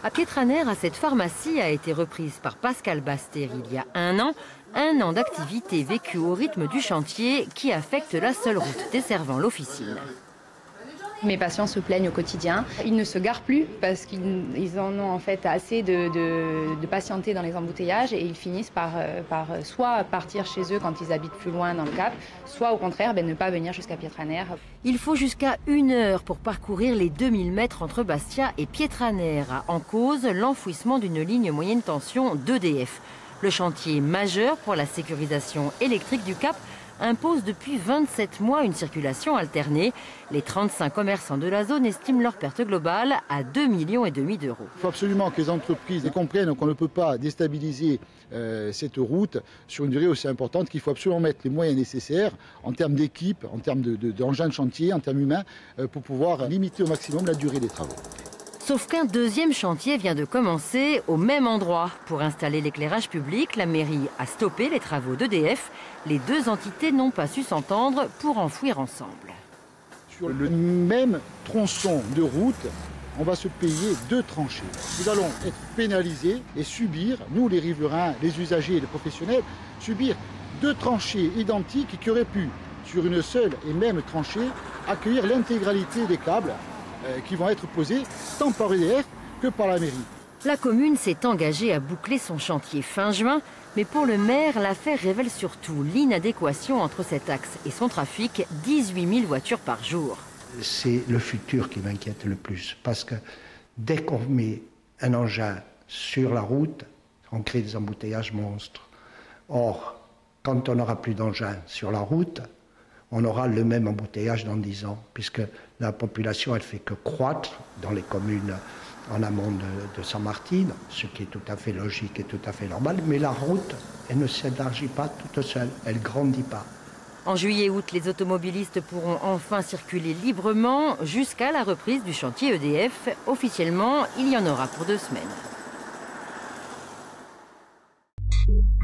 À Pietraner, cette pharmacie a été reprise par Pascal Baster il y a un an d'activité vécue au rythme du chantier qui affecte la seule route desservant l'officine. Mes patients se plaignent au quotidien. Ils ne se garent plus parce qu'ils en ont en fait assez de patienter dans les embouteillages et ils finissent par soit partir chez eux quand ils habitent plus loin dans le Cap, soit au contraire ne pas venir jusqu'à Pietraner. Il faut jusqu'à 1 heure pour parcourir les 2000 mètres entre Bastia et Pietraner. En cause, l'enfouissement d'une ligne moyenne tension d'EDF. Le chantier majeur pour la sécurisation électrique du Cap impose depuis 27 mois une circulation alternée. Les 35 commerçants de la zone estiment leur perte globale à 2,5 millions d'euros. Il faut absolument que les entreprises comprennent qu'on ne peut pas déstabiliser cette route sur une durée aussi importante, qu'il faut absolument mettre les moyens nécessaires en termes d'équipe, en termes d'engins de chantier, en termes humains, pour pouvoir limiter au maximum la durée des travaux. Sauf qu'un deuxième chantier vient de commencer au même endroit. Pour installer l'éclairage public, la mairie a stoppé les travaux d'EDF. Les deux entités n'ont pas su s'entendre pour enfouir ensemble. Sur le même tronçon de route, on va se payer 2 tranchées. Nous allons être pénalisés et subir, nous les riverains, les usagers et les professionnels, subir 2 tranchées identiques qui auraient pu, sur une seule et même tranchée, accueillir l'intégralité des câbles qui vont être posés tant par EDF que par la mairie. La commune s'est engagée à boucler son chantier fin juin, mais pour le maire, l'affaire révèle surtout l'inadéquation entre cet axe et son trafic, 18 000 voitures par jour. C'est le futur qui m'inquiète le plus, parce que dès qu'on met un engin sur la route, on crée des embouteillages monstres. Or, quand on n'aura plus d'engins sur la route, on aura le même embouteillage dans 10 ans, puisque la population, elle fait que croître dans les communes en amont de Saint-Martin, ce qui est tout à fait logique et tout à fait normal, mais la route, elle ne s'élargit pas toute seule, elle ne grandit pas. En juillet-août, les automobilistes pourront enfin circuler librement jusqu'à la reprise du chantier EDF. Officiellement, il y en aura pour 2 semaines.